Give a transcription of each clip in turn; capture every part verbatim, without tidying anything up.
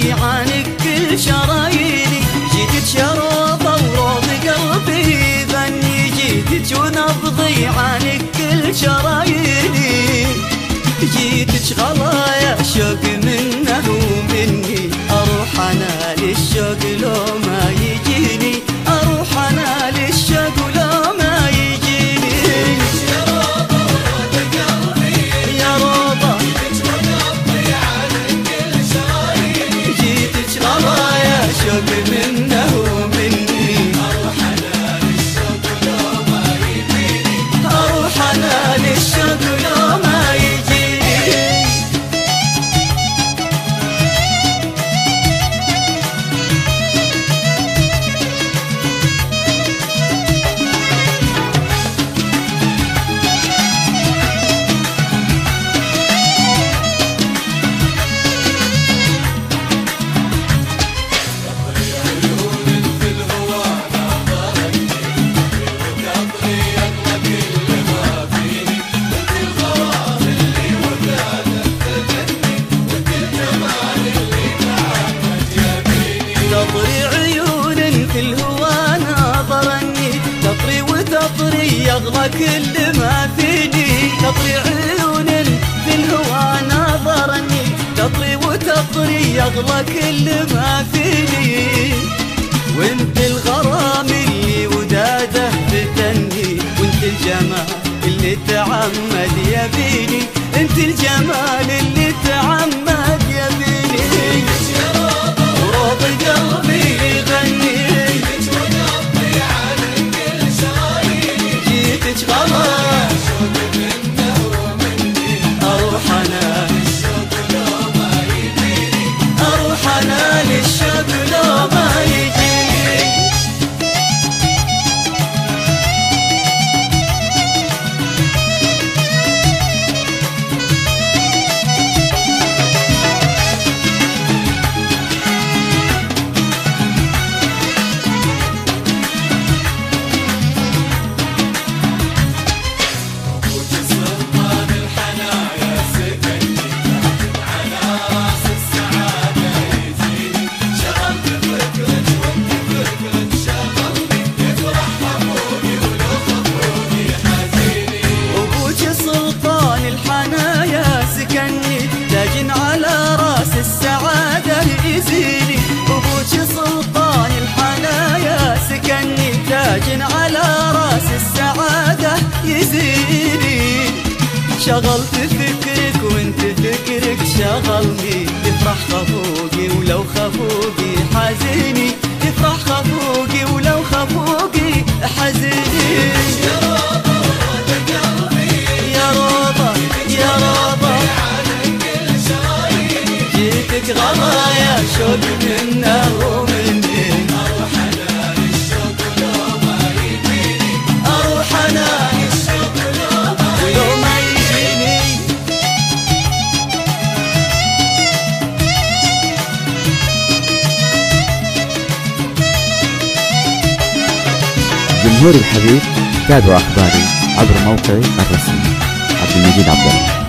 ونبضي عنك كل شراييني. جيتك شرابة وروض قلبي غني، جيتك ونبضي عنك كل شراييني. جيتك غلايا شوق منه ومني، اروح انا للشوق لو ما يجيني، اروح انا للشوق لو ما يجيني. يا روضة وروض قلبي يا روضة، جيتك ونبضي عنك كل شراييني. جيتك غلايا شوق منه ومني، اروح انا للشوق لو ما يجيني، اروح انا للشوق لو ما يجيني. يغلى كل ما فيني، تطري عيون في الهوى ناظرني، تطري وتطري يغلى كل ما فيني. وانت الغرام اللي وداده فتني، وانت الجمال اللي تعمد يبيني، انت الجمال اللي تعمد يبيني. وروض قلبي يغني، غلا شوق منه ومني، اروح انا للشوق لو ما يجيني، اروح انا للشوق لو ما يجيني. السعادة يزيني، أبوك سلطان الحنايا سكني، تاج على راس السعادة يزيني. شغلت فكرك وانت فكرك شغلني، يفرح خفوقي ولو خفوقي حزيني، يفرح خفوقي ولو خفوقي حزيني. يا روضة وروض قلبي يا روضة يا روضة، جيتك غلايا شوق منه ومني، اروح انا للشوق لو ما يجيني، اروح انا للشوق لو ما يجيني. جمهوري الحبيب، تابعوا اخباري عبر موقعي الرسمي عبد المجيد عبد الله.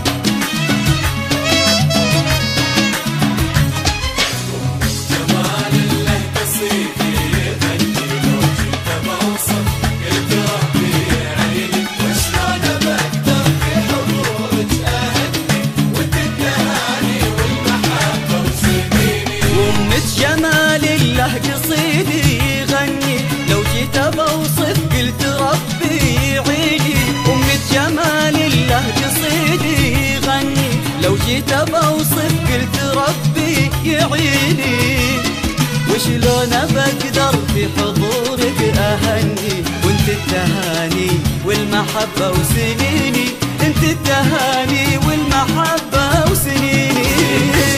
جمال الله قصيدي يغني، لو جيت بوصف قلت ربي يعيني. أمة جمال الله قصيدي يغني، لو جيت بوصف قلت ربي يعيني. وشلون بقدر في حضورك أهني، وانت التهاني والمحبة وسنيني، انت التهاني والمحبة وسنيني.